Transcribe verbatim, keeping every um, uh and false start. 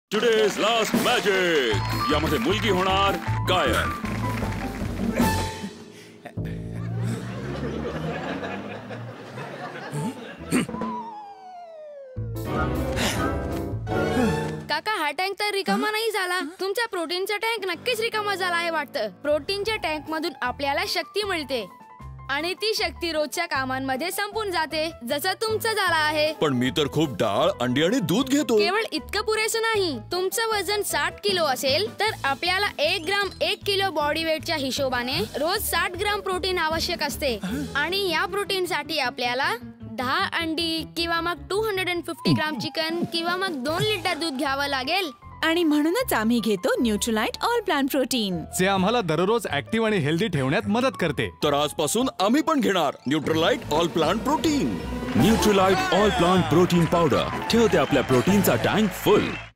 Today's last magic. यामध्ये मुलगी होणार गायब. काका, हा टँक तर रिकामा नाही झाला. तुमच्या प्रोटीनचा टँक नक्कीच रिकामा झाला आहे वाटतं. प्रोटीनच्या टँक मधून आपल्याला शक्ती मिळते आणि ती शक्ती रोजच्या कामांमध्ये संपून जाते, जसं तुमचं झालं आहे. पण मी तर खूप डाळ, अंडी आणि दूध घेतो. केवळ इतकं पुरेसं नाही. तुमचं वजन साठ किलो असेल तर आपल्याला एक ग्राम एक किलो बॉडी वेटच्या हिशोबाने रोज साठ ग्राम प्रोटीन आवश्यक असते. आणि या प्रोटीन साठी आपल्याला दहा अंडी किंवा मग two hundred and fifty gram chicken किंवा मग दोन लिटर दूध घ्यावं लागेल. आणि म्हणूनच आम्ही घेतो न्यूट्रीलाइट ऑल प्लांट प्रोटीन, जे आम्हाला दररोज ऍक्टिव्ह आणि हेल्दी ठेवण्यात मदत करते. तर आजपासून आम्ही पण घेणार Nutrilite all plant protein. Nutrilite all plant protein powder ठेवते आपल्या प्रोटीनचा टँक फुल.